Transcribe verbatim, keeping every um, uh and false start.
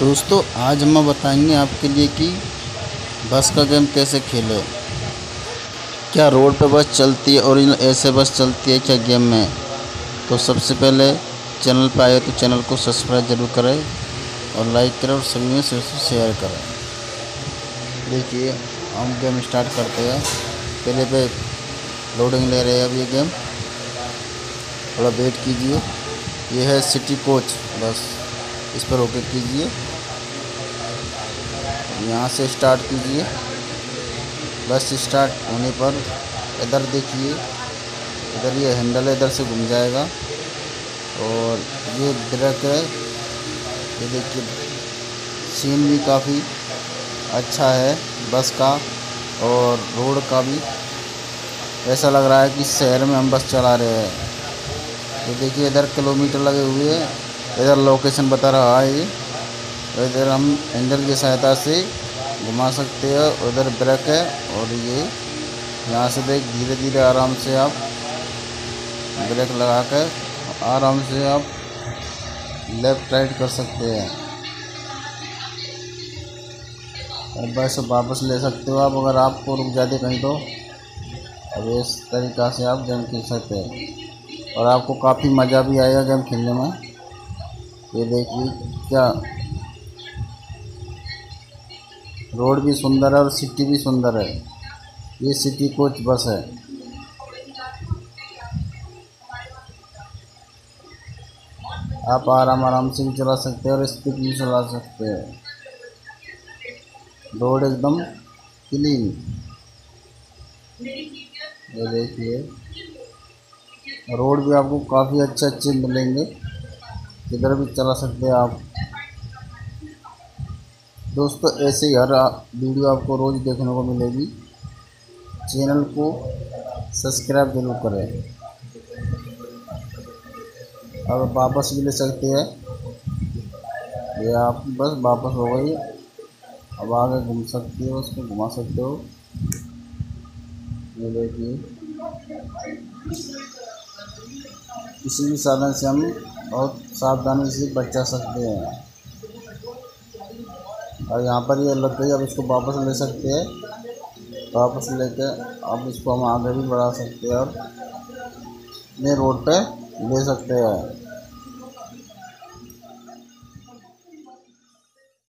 दोस्तों आज हम बताएंगे आपके लिए कि बस का गेम कैसे खेलें। क्या रोड पे बस चलती है और ऐसे बस चलती है क्या गेम में। तो सबसे पहले चैनल पे आए तो चैनल को सब्सक्राइब जरूर करें और लाइक करें और सभी में शेयर करें। देखिए हम गेम स्टार्ट करते हैं। पहले पे लोडिंग ले रहे हैं अब ये गेम, थोड़ा वेट कीजिए। ये है सिटी कोच बस, इस पर ओके कीजिए। यहाँ से स्टार्ट कीजिए। बस स्टार्ट होने पर इधर देखिए, इधर ये हैंडल है, इधर से घूम जाएगा और ये ब्रेक है। ये देखिए सीन भी काफ़ी अच्छा है बस का और रोड का भी। ऐसा लग रहा है कि शहर में हम बस चला रहे हैं। ये देखिए इधर किलोमीटर लगे हुए हैं, इधर लोकेशन बता रहा है। ये इधर हम हैंडल की सहायता से घुमा सकते हैं, उधर ब्रेक है और ये यहाँ से देख धीरे धीरे आराम से आप ब्रेक लगा कर आराम से आप लेफ़्ट राइट कर सकते हैं और बस वापस ले सकते हो आप अगर आपको रुक जाते कहीं तो। अब इस तरीक़ा से आप गेम खेल सकते हैं और आपको काफ़ी मज़ा भी आएगा गेम खेलने में। ये देखिए क्या रोड भी सुंदर है और सिटी भी सुंदर है। ये सिटी कोच बस है। आप आराम आराम से भी चला सकते हैं और स्पीड भी चला सकते हैं। रोड एकदम क्लीन। ये देखिए रोड भी आपको काफ़ी अच्छे अच्छे मिलेंगे, किधर भी चला सकते हैं आप। दोस्तों ऐसे ही हर वीडियो आपको रोज़ देखने को मिलेगी। चैनल को सब्सक्राइब जरूर करें और वापस भी ले सकते हैं। ये आप बस वापस हो गई, अब आगे घूम सकती हो, उसको घुमा सकते हो। ये देखिए किसी भी साधन से हम बहुत सावधानी से बचा सकते हैं और यहाँ पर ये लग गई। अब इसको वापस ले सकते हैं, वापस लेके अब इसको हम आगे भी बढ़ा सकते हैं और नए रोड पे ले सकते हैं।